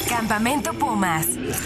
Campamento Pumas.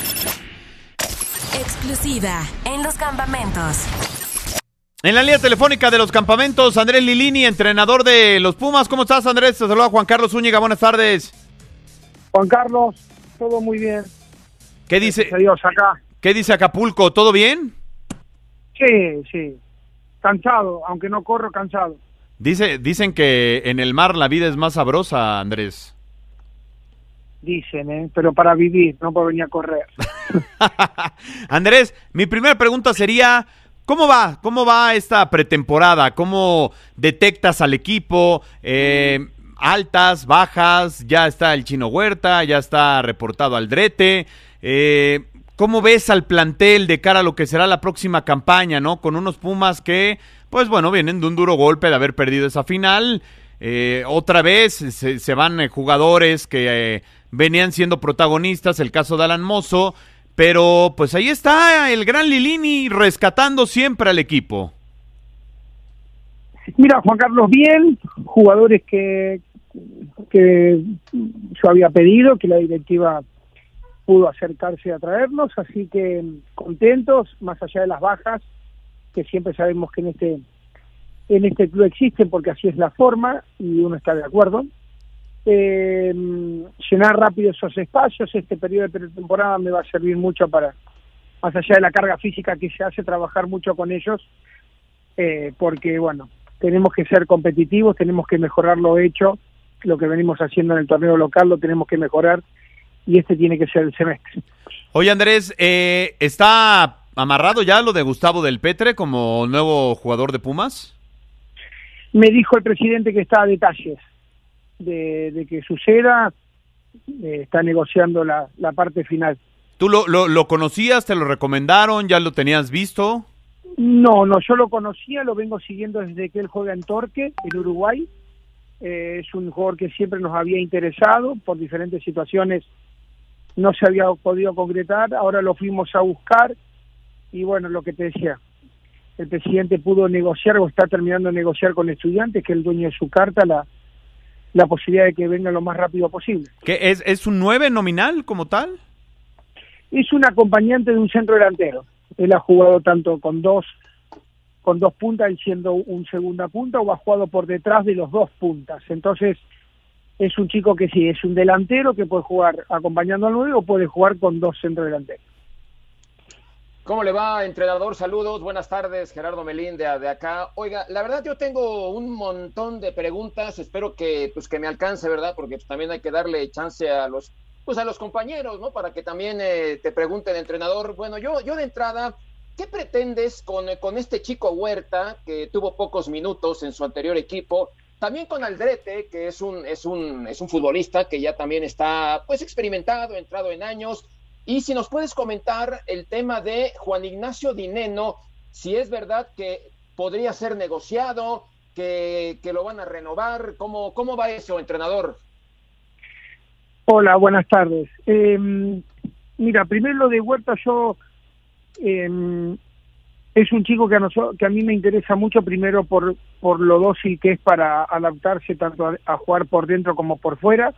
Exclusiva en los campamentos. En la línea telefónica de los campamentos, Andrés Lilini, entrenador de los Pumas. ¿Cómo estás, Andrés? Te saluda Juan Carlos Zúñiga. Buenas tardes. Juan Carlos, todo muy bien. ¿Qué dice? Adiós acá. ¿Qué dice Acapulco? ¿Todo bien? Sí. Cansado, aunque no corro, cansado. Dicen que en el mar la vida es más sabrosa, Andrés. Dicen, pero para vivir, no para venir a correr. Andrés, mi primera pregunta sería, ¿cómo va? ¿Cómo va esta pretemporada? ¿Cómo detectas al equipo? Altas, bajas, ya está el Chino Huerta, ya está reportado Aldrete. ¿Cómo ves al plantel de cara a lo que será la próxima campaña, ¿no? Con unos Pumas que, pues bueno, vienen de un duro golpe de haber perdido esa final. Otra vez se van jugadores que venían siendo protagonistas, el caso de Alan Mozo, pero pues ahí está el gran Lilini rescatando siempre al equipo. Mira, Juan Carlos, bien, jugadores que yo había pedido, que la directiva pudo acercarse a traernos, así que contentos, más allá de las bajas, que siempre sabemos que en este club existen, porque así es la forma, y uno está de acuerdo. Llenar rápido esos espacios, este periodo de pretemporada me va a servir mucho para, más allá de la carga física que se hace, trabajar mucho con ellos, porque bueno, tenemos que ser competitivos, tenemos que mejorar lo hecho, lo que venimos haciendo en el torneo local lo tenemos que mejorar, y este tiene que ser el semestre. Oye, Andrés, ¿está amarrado ya lo de Gustavo Del Petre como nuevo jugador de Pumas? Me dijo el presidente que está a detalles de que suceda, está negociando la parte final. ¿Tú lo conocías, te lo recomendaron, ya lo tenías visto? No, yo lo conocía, lo vengo siguiendo desde que él juega en Torque, en Uruguay. Es un jugador que siempre nos había interesado, por diferentes situaciones no se había podido concretar, ahora lo fuimos a buscar, y bueno, lo que te decía, el presidente pudo negociar o está terminando de negociar con Estudiantes, que es el dueño de su carta, la posibilidad de que venga lo más rápido posible. ¿Qué es un 9 nominal como tal? Es un acompañante de un centro delantero. Él ha jugado tanto con dos puntas, él siendo un segunda punta, o ha jugado por detrás de los dos puntas. Entonces, es un chico que sí, es un delantero que puede jugar acompañando al 9 o puede jugar con dos centro delanteros. ¿Cómo le va, entrenador? Saludos, buenas tardes, Gerardo Melín de acá. Oiga, la verdad yo tengo un montón de preguntas, espero que me alcance, ¿verdad? Porque también hay que darle chance a los compañeros, ¿no? Para que también te pregunten, entrenador. Bueno, yo de entrada, ¿qué pretendes con este chico Huerta, que tuvo pocos minutos en su anterior equipo? También con Aldrete, que es un futbolista que ya también está pues experimentado, entrado en años. Y si nos puedes comentar el tema de Juan Ignacio Dineno, si es verdad que podría ser negociado, que lo van a renovar, ¿cómo va eso, entrenador? Hola, buenas tardes. Mira, primero lo de Huerta, es un chico que a mí me interesa mucho, primero por lo dócil que es para adaptarse tanto a jugar por dentro como por fuera.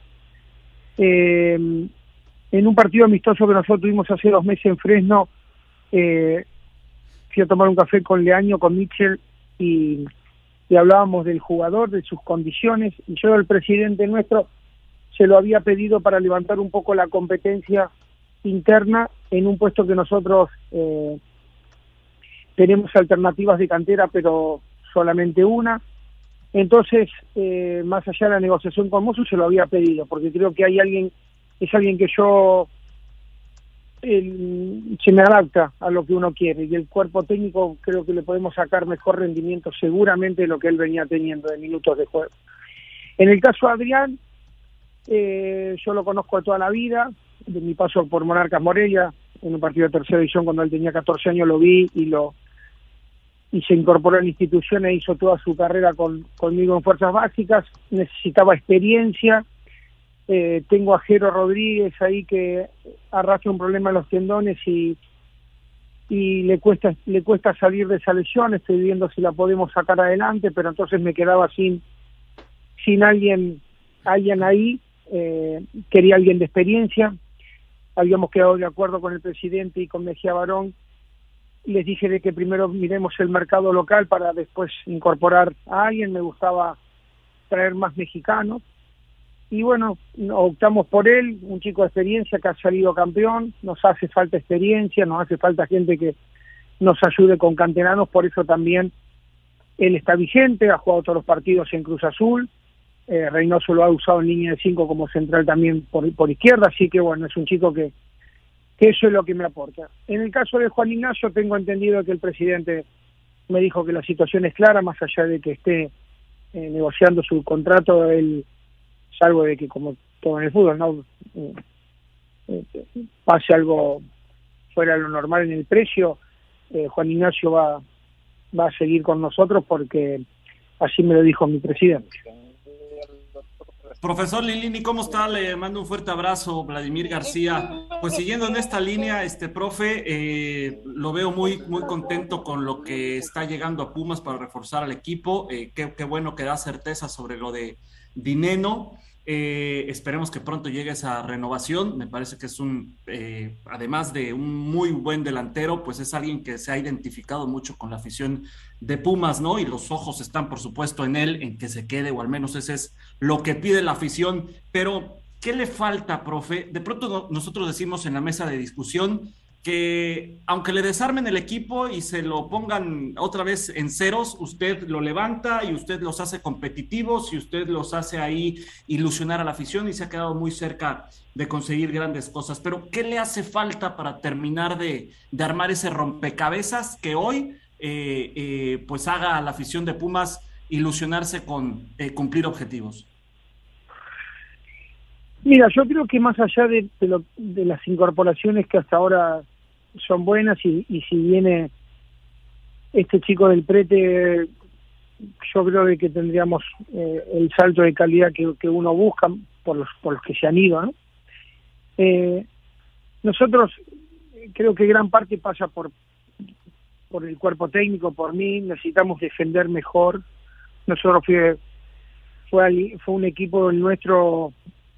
En un partido amistoso que nosotros tuvimos hace 2 meses en Fresno, fui a tomar un café con Leaño, con Mitchell, y hablábamos del jugador, de sus condiciones, y yo, el presidente nuestro, se lo había pedido para levantar un poco la competencia interna en un puesto que nosotros tenemos alternativas de cantera, pero solamente una. Entonces, más allá de la negociación con Mozo, se lo había pedido, porque creo que es alguien que se me adapta a lo que uno quiere, y el cuerpo técnico creo que le podemos sacar mejor rendimiento seguramente de lo que él venía teniendo de minutos de juego. En el caso de Adrián, yo lo conozco de toda la vida, de mi paso por Monarcas Morelia, en un partido de tercera división cuando él tenía 14 años lo vi y se incorporó a la institución e hizo toda su carrera conmigo en Fuerzas Básicas. Necesitaba experiencia. Tengo a Jero Rodríguez ahí que arrastra un problema en los tendones y le cuesta salir de esa lesión. Estoy viendo si la podemos sacar adelante, pero entonces me quedaba sin alguien ahí. Quería alguien de experiencia. habíamos quedado de acuerdo con el presidente y con Mejía Barón. Les dije de que primero miremos el mercado local para después incorporar a alguien. Me gustaba traer más mexicanos. Y bueno, optamos por él, un chico de experiencia que ha salido campeón. Nos hace falta experiencia, nos hace falta gente que nos ayude con canteranos, por eso también él está vigente, ha jugado todos los partidos en Cruz Azul. Reynoso lo ha usado en línea de 5 como central también por izquierda, así que bueno, es un chico que eso es lo que me aporta. En el caso de Juan Ignacio, tengo entendido que el presidente me dijo que la situación es clara, más allá de que esté negociando su contrato, él, salvo de que como todo en el fútbol, no pase algo fuera de lo normal en el precio, Juan Ignacio va a seguir con nosotros porque así me lo dijo mi presidente. Profesor Lilini, ¿cómo está? Le mando un fuerte abrazo, Vladimir García. Pues siguiendo en esta línea, profe, lo veo muy contento con lo que está llegando a Pumas para reforzar al equipo. Qué bueno que da certeza sobre lo de Dineno. Esperemos que pronto llegue esa renovación. Me parece que es además de un muy buen delantero, pues es alguien que se ha identificado mucho con la afición de Pumas, ¿no? Y los ojos están, por supuesto, en él, en que se quede, o al menos ese es lo que pide la afición. Pero, ¿qué le falta, profe? De pronto nosotros decimos en la mesa de discusión que aunque le desarmen el equipo y se lo pongan otra vez en ceros, usted lo levanta y usted los hace competitivos y usted los hace ahí ilusionar a la afición y se ha quedado muy cerca de conseguir grandes cosas. Pero, ¿qué le hace falta para terminar de armar ese rompecabezas que hoy pues haga a la afición de Pumas ilusionarse con cumplir objetivos? Mira, yo creo que más allá de las incorporaciones que hasta ahora son buenas y si viene este chico del Prete, yo creo de que tendríamos el salto de calidad que uno busca por los que se han ido, ¿no? Nosotros creo que gran parte pasa por el cuerpo técnico, por mí. Necesitamos defender mejor. Nosotros fue un equipo nuestro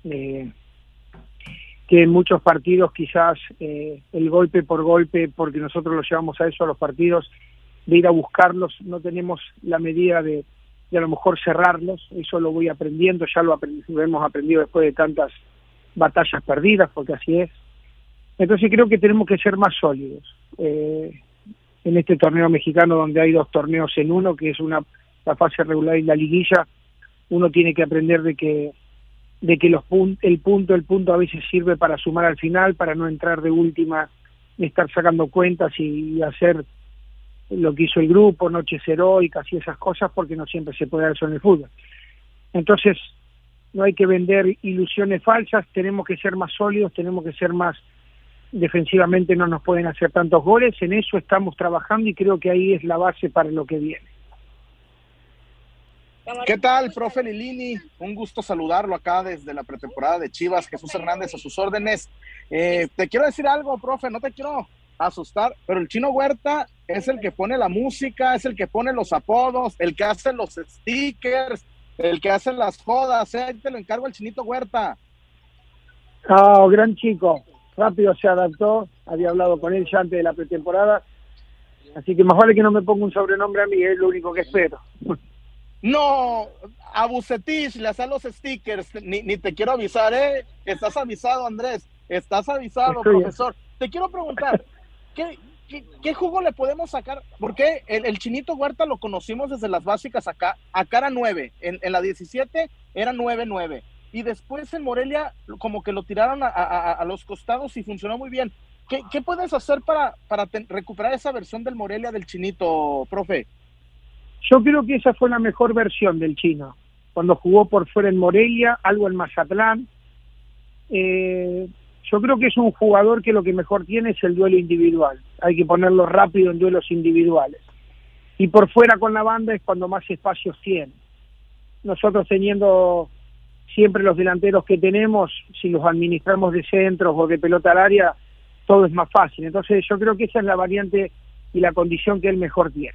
que en muchos partidos quizás el golpe por golpe, porque nosotros lo llevamos a eso, a los partidos, de ir a buscarlos, no tenemos la medida de a lo mejor cerrarlos. Eso lo voy aprendiendo, ya lo hemos aprendido después de tantas batallas perdidas, porque así es. Entonces creo que tenemos que ser más sólidos en este torneo mexicano, donde hay 2 torneos en uno, que es la fase regular y la liguilla. Uno tiene que aprender de que el punto a veces sirve para sumar al final, para no entrar de última, estar sacando cuentas y hacer lo que hizo el grupo, noches heroicas y esas cosas, porque no siempre se puede dar eso en el fútbol. Entonces, no hay que vender ilusiones falsas, tenemos que ser más sólidos, tenemos que ser más defensivamente, no nos pueden hacer tantos goles, en eso estamos trabajando y creo que ahí es la base para lo que viene. ¿Qué tal, profe Lilini? Un gusto saludarlo acá desde la pretemporada de Chivas. Jesús Hernández, a sus órdenes. Te quiero decir algo, profe, no te quiero asustar, pero el Chino Huerta es el que pone la música, es el que pone los apodos, el que hace los stickers, el que hace las jodas. Te lo encargo el Chinito Huerta. Gran chico, rápido se adaptó, había hablado con él ya antes de la pretemporada, así que más vale que no me ponga un sobrenombre a mí, es lo único que espero. No, a Bucetich le hace los stickers, ni te quiero avisar, Estás avisado, Andrés, estás avisado, profesor. Te quiero preguntar, ¿qué jugo le podemos sacar? Porque el Chinito Huerta lo conocimos desde las básicas acá era 9, en la 17 era 9-9, y después en Morelia como que lo tiraron a los costados y funcionó muy bien. ¿Qué puedes hacer para recuperar esa versión del Morelia del Chinito, profe? Yo creo que esa fue la mejor versión del Chino, cuando jugó por fuera en Morelia, algo en Mazatlán. Yo creo que es un jugador que lo que mejor tiene es el duelo individual. Hay que ponerlo rápido en duelos individuales. Y por fuera con la banda es cuando más espacios tiene. Nosotros teniendo siempre los delanteros que tenemos, si los administramos de centros o de pelota al área, todo es más fácil. Entonces yo creo que esa es la variante y la condición que él mejor tiene.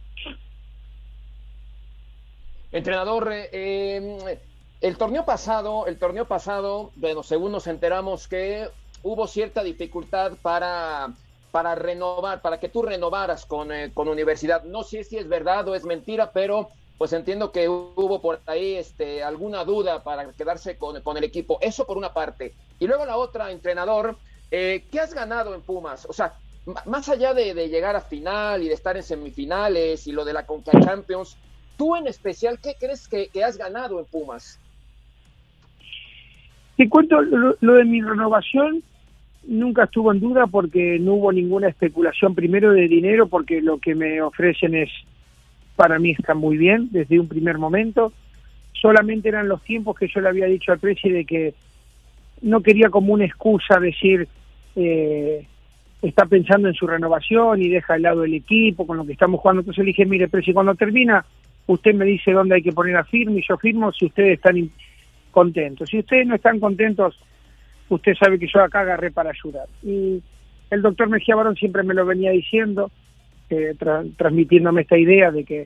Entrenador, el torneo pasado, bueno, según nos enteramos que hubo cierta dificultad para renovar, para que tú renovaras con Universidad. No sé si es verdad o es mentira, pero pues entiendo que hubo por ahí alguna duda para quedarse con el equipo. Eso por una parte. Y luego la otra, entrenador, ¿qué has ganado en Pumas? O sea, más allá de llegar a final y de estar en semifinales y lo de la Conca Champions, tú en especial, ¿qué crees que has ganado en Pumas? Te cuento, lo de mi renovación nunca estuvo en duda porque no hubo ninguna especulación primero de dinero, porque lo que me ofrecen para mí está muy bien desde un primer momento. Solamente eran los tiempos que yo le había dicho al Presi de que no quería como una excusa decir está pensando en su renovación y deja de lado el equipo con lo que estamos jugando. Entonces le dije, mire Presi, cuando termina usted me dice dónde hay que poner a firme y yo firmo si ustedes están contentos. Si ustedes no están contentos, usted sabe que yo acá agarré para ayudar. Y el doctor Mejía Barón siempre me lo venía diciendo, transmitiéndome esta idea de que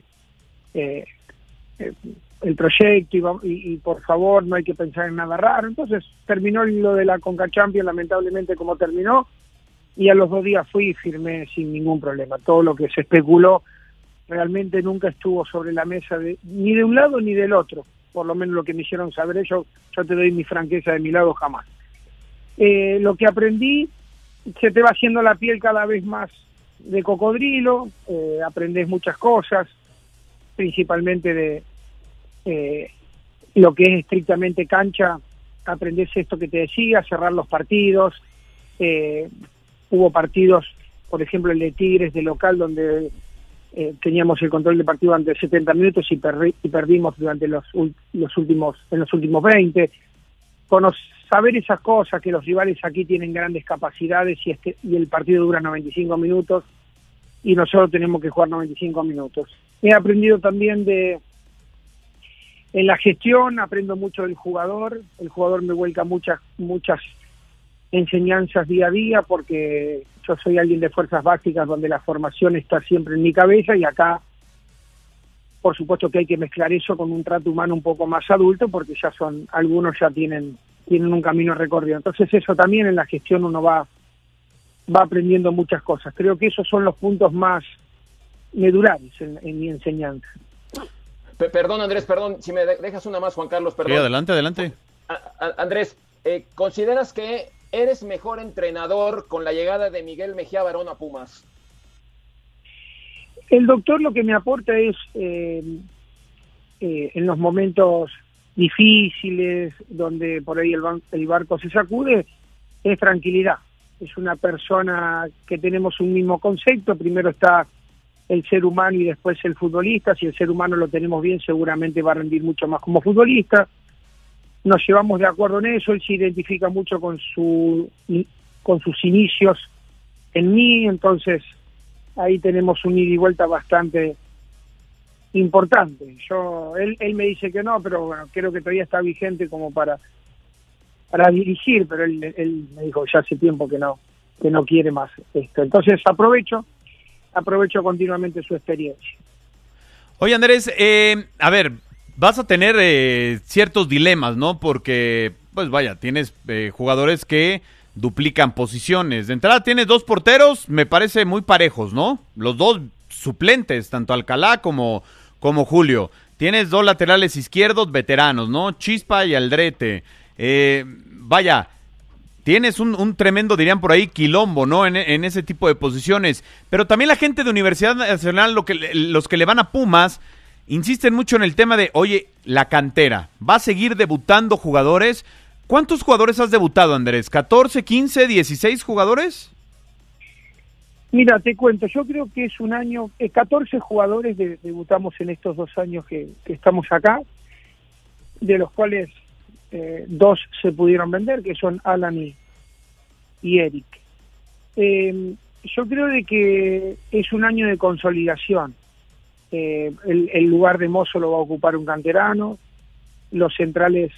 el proyecto y por favor no hay que pensar en nada raro. Entonces terminó lo de la Conca Champions lamentablemente como terminó, y a los 2 días fui y firmé sin ningún problema. Todo lo que se especuló realmente nunca estuvo sobre la mesa ni de un lado ni del otro, por lo menos lo que me hicieron saber ellos. Yo te doy mi franqueza de mi lado, jamás. Lo que aprendí, se te va haciendo la piel cada vez más de cocodrilo, aprendés muchas cosas, principalmente de lo que es estrictamente cancha. Aprendés esto que te decía, cerrar los partidos. Hubo partidos, por ejemplo el de Tigres de local, donde teníamos el control del partido ante 70 minutos y perdimos durante los últimos 20. Saber esas cosas, que los rivales aquí tienen grandes capacidades y el partido dura 95 minutos y nosotros tenemos que jugar 95 minutos. He aprendido también en la gestión, aprendo mucho del jugador. El jugador me vuelca muchas enseñanzas día a día, porque yo soy alguien de fuerzas básicas donde la formación está siempre en mi cabeza, y acá por supuesto que hay que mezclar eso con un trato humano un poco más adulto, porque algunos ya tienen un camino recorrido. Entonces eso también en la gestión uno va aprendiendo muchas cosas. Creo que esos son los puntos más medulares en mi enseñanza. Perdón Andrés, si me dejas una más, Juan Carlos, perdón. Sí, adelante. Andrés, ¿consideras que eres mejor entrenador con la llegada de Miguel Mejía Barón a Pumas? El doctor lo que me aporta es, en los momentos difíciles, donde por ahí el barco se sacude, es tranquilidad. Es una persona que tenemos un mismo concepto. Primero está el ser humano y después el futbolista. Si el ser humano lo tenemos bien, seguramente va a rendir mucho más como futbolista. Nos llevamos de acuerdo en eso. Él se identifica mucho con sus inicios en mí, entonces ahí tenemos un ida y vuelta bastante importante. Él me dice que no, pero bueno, creo que todavía está vigente como para dirigir, pero él me dijo ya hace tiempo que no quiere más esto. Entonces aprovecho continuamente su experiencia. Oye Andrés, a ver, vas a tener ciertos dilemas, ¿no? Porque, pues vaya, tienes jugadores que duplican posiciones. De entrada tienes 2 porteros, me parece muy parejos, ¿no? Los 2 suplentes, tanto Alcalá como Julio. Tienes 2 laterales izquierdos veteranos, ¿no? Chispa y Aldrete. Vaya, tienes un tremendo, dirían por ahí, quilombo, ¿no? En ese tipo de posiciones. Pero también la gente de Universidad Nacional, los que le van a Pumas, insisten mucho en el tema de, oye, la cantera. ¿Va a seguir debutando jugadores? ¿Cuántos jugadores has debutado, Andrés? ¿14, 15, 16 jugadores? Mira, te cuento, yo creo que es un año, 14 jugadores debutamos en estos 2 años que estamos acá, de los cuales 2 se pudieron vender, que son Alan y Eric. Yo creo de que es un año de consolidación. El lugar de Mozo lo va a ocupar un canterano. Los centrales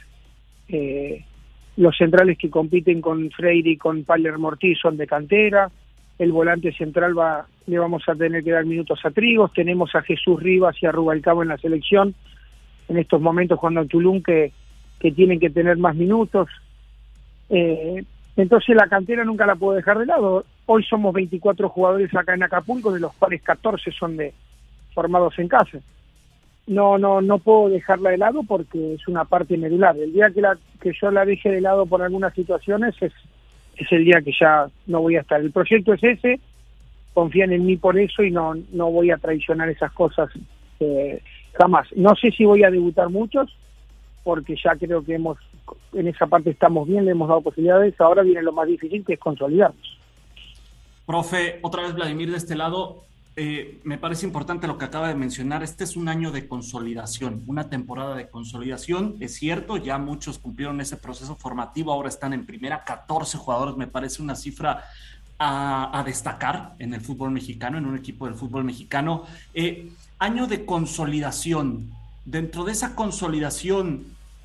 que compiten con Freire y con Palermo Ortiz son de cantera. El volante central le vamos a tener que dar minutos a Trigos. Tenemos a Jesús Rivas y a Rubalcaba en la selección en estos momentos jugando al Tulum, que tienen que tener más minutos. Entonces la cantera nunca la puedo dejar de lado. Hoy somos 24 jugadores acá en Acapulco, de los cuales 14 son formados en casa. No puedo dejarla de lado porque es una parte medular. El día que yo la deje de lado por algunas situaciones es el día que ya no voy a estar. El proyecto es ese, confían en mí por eso y no voy a traicionar esas cosas jamás. No sé si voy a debutar muchos, porque ya creo que en esa parte estamos bien, le hemos dado posibilidades. Ahora viene lo más difícil, que es consolidarnos. Profe, otra vez Vladimir de este lado. Me parece importante lo que acaba de mencionar. Este es un año de consolidación, una temporada de consolidación. Es cierto, ya muchos cumplieron ese proceso formativo, ahora están en primera, 14 jugadores, me parece una cifra a destacar en el fútbol mexicano, en un equipo del fútbol mexicano. Año de consolidación. Dentro de esa consolidación,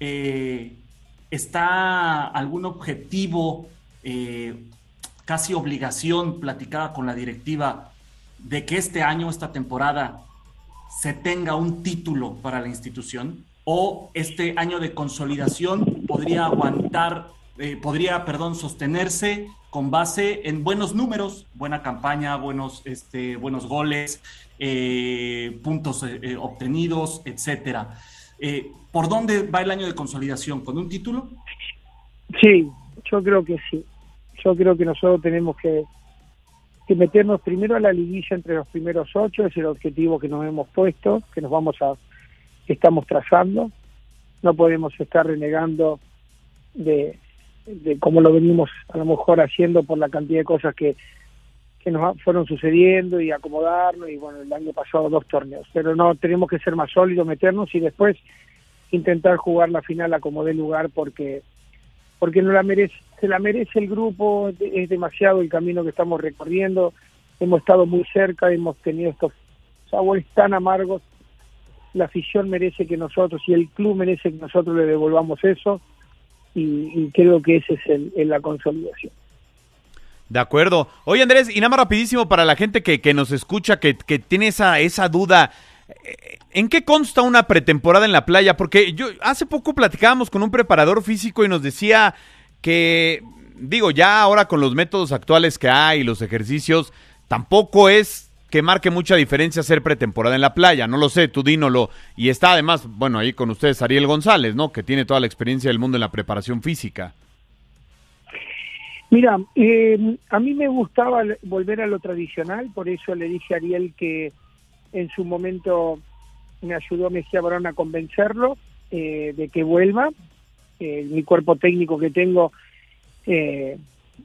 ¿está algún objetivo, casi obligación platicada con la directiva de que este año, esta temporada, se tenga un título para la institución? ¿O este año de consolidación podría sostenerse con base en buenos números, buena campaña, buenos goles, puntos obtenidos, etcétera? ¿Por dónde va el año de consolidación? ¿Con un título? Sí, yo creo que sí. Yo creo que nosotros tenemos que meternos primero a la liguilla entre los primeros 8, es el objetivo que nos hemos puesto, que estamos trazando. No podemos estar renegando de cómo lo venimos a lo mejor haciendo por la cantidad de cosas que nos fueron sucediendo y acomodarnos, y bueno, el año pasado 2 torneos, pero no, tenemos que ser más sólidos, meternos y después intentar jugar la final a como dé lugar, porque no la merece, se la merece el grupo. Es demasiado el camino que estamos recorriendo, hemos estado muy cerca, hemos tenido estos sabores tan amargos. La afición merece que nosotros, y el club merece que nosotros le devolvamos eso, y creo que ese es la consolidación. De acuerdo. Oye, Andrés, y nada más rapidísimo para la gente que nos escucha, que tiene esa duda. ¿En qué consta una pretemporada en la playa? Porque yo hace poco platicábamos con un preparador físico y nos decía que, ya ahora con los métodos actuales que hay, los ejercicios, tampoco es que marque mucha diferencia hacer pretemporada en la playa. No lo sé, tú dínolo. Y está además, ahí con ustedes Ariel González, ¿no? Que tiene toda la experiencia del mundo en la preparación física. Mira, a mí me gustaba volver a lo tradicional, por eso le dije a Ariel que en su momento me ayudó Mejía Barón a convencerlo de que vuelva. Mi cuerpo técnico que tengo es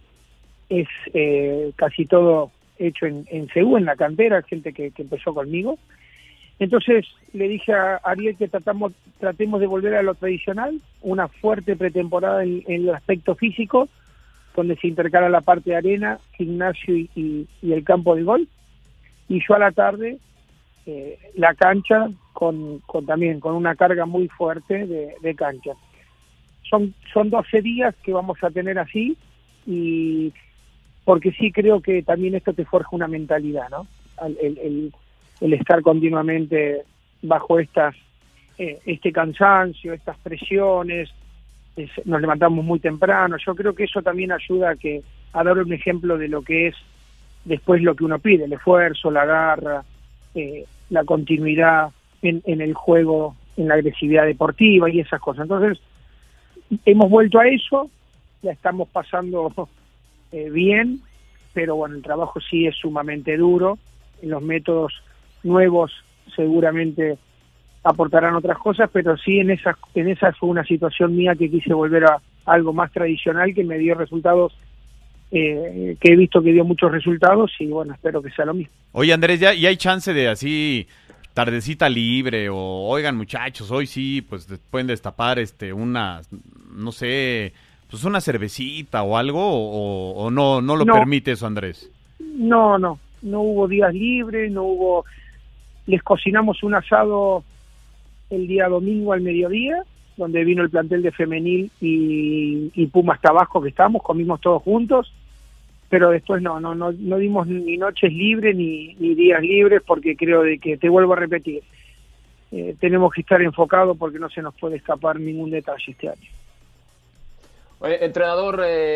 casi todo hecho en CEU, en la cantera, gente que empezó conmigo. Entonces le dije a Ariel que tratemos de volver a lo tradicional, una fuerte pretemporada en el aspecto físico, donde se intercala la parte de arena, gimnasio y el campo de golf, y yo a la tarde la cancha también con una carga muy fuerte de cancha. Son 12 días que vamos a tener así, y porque sí creo que también esto te forja una mentalidad, ¿no? El estar continuamente bajo este cansancio, estas presiones, nos levantamos muy temprano. Yo creo que eso también ayuda a dar un ejemplo de lo que es después lo que uno pide, el esfuerzo, la garra, la continuidad en el juego, en la agresividad deportiva y esas cosas. Entonces, hemos vuelto a eso, la estamos pasando bien, pero bueno, el trabajo sí es sumamente duro. Los métodos nuevos seguramente aportarán otras cosas, pero sí en esa fue una situación mía que quise volver a algo más tradicional, que me dio resultados, que he visto que dio muchos resultados, y bueno, espero que sea lo mismo. Oye, Andrés, ¿y hay chance de así tardecita libre, o oigan muchachos, hoy sí, pues pueden destapar una, no sé, pues una cervecita o algo, o no lo permite eso, Andrés? No hubo días libres, les cocinamos un asado el día domingo al mediodía, donde vino el plantel de femenil y Pumas Tabasco, que comimos todos juntos, pero después no dimos ni noches libres ni días libres, porque creo de que, te vuelvo a repetir, tenemos que estar enfocados porque no se nos puede escapar ningún detalle este año. Oye, entrenador,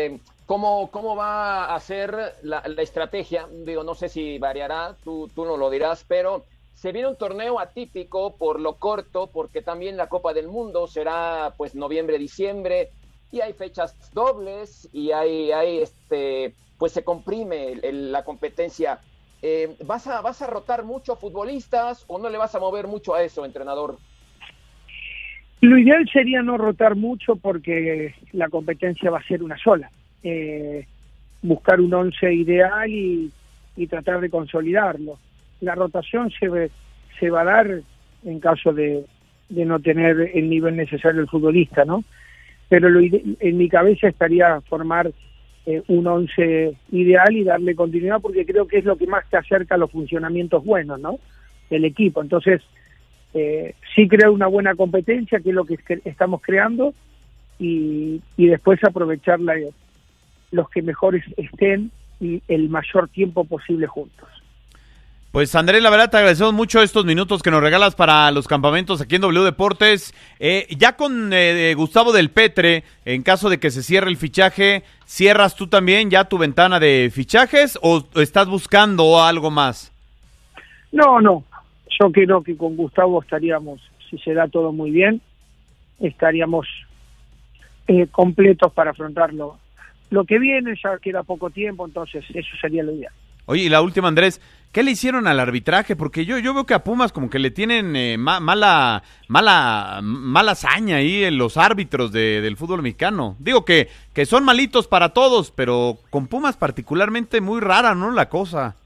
¿Cómo va a ser la estrategia? Digo, no sé si variará, tú no lo dirás, pero se viene un torneo atípico por lo corto, porque también la Copa del Mundo será pues noviembre, diciembre, y hay fechas dobles, y pues se comprime la competencia. ¿Vas a rotar mucho a futbolistas o no le vas a mover mucho a eso, entrenador? Lo ideal sería no rotar mucho porque la competencia va a ser una sola. Buscar un 11 ideal y tratar de consolidarlo. La rotación se va a dar en caso de no tener el nivel necesario del futbolista, ¿no? Pero en mi cabeza estaría formar un 11 ideal y darle continuidad, porque creo que es lo que más te acerca a los funcionamientos buenos, ¿no?, del equipo. Entonces, sí creo una buena competencia, que es lo que estamos creando, y después aprovechar los que mejores estén y el mayor tiempo posible juntos. Pues Andrés, la verdad te agradecemos mucho estos minutos que nos regalas para los campamentos aquí en W Deportes. Ya con Gustavo Del Petre, en caso de que se cierre el fichaje, ¿cierras tú también ya tu ventana de fichajes o estás buscando algo más? No, yo creo que con Gustavo estaríamos, si se da todo muy bien, estaríamos completos para afrontarlo. Lo que viene ya queda poco tiempo, entonces eso sería lo ideal. Oye, y la última, Andrés, ¿qué le hicieron al arbitraje? Porque yo veo que a Pumas como que le tienen mala hazaña ahí en los árbitros del fútbol mexicano. Digo que son malitos para todos, pero con Pumas particularmente muy rara, ¿no?, la cosa.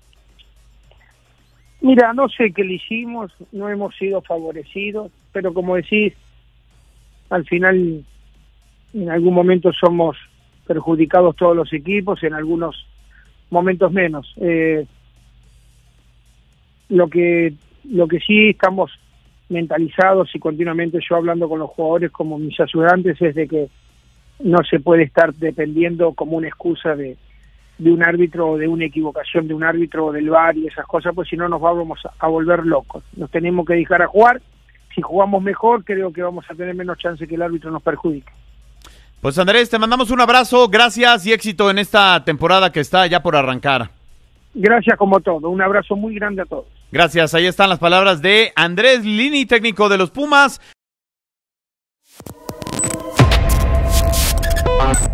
Mira, no sé qué le hicimos, no hemos sido favorecidos, pero como decís, al final en algún momento somos perjudicados todos los equipos, en algunos momentos menos. Lo que sí estamos mentalizados y continuamente yo hablando con los jugadores como mis ayudantes es de que no se puede estar dependiendo como una excusa de un árbitro o de una equivocación de un árbitro o del VAR y esas cosas, pues si no nos vamos a volver locos. Nos tenemos que dejar a jugar. Si jugamos mejor, creo que vamos a tener menos chance que el árbitro nos perjudique. Pues Andrés, te mandamos un abrazo, gracias y éxito en esta temporada que está ya por arrancar. Gracias como todo, un abrazo muy grande a todos. Gracias, ahí están las palabras de Andrés Lini, técnico de los Pumas.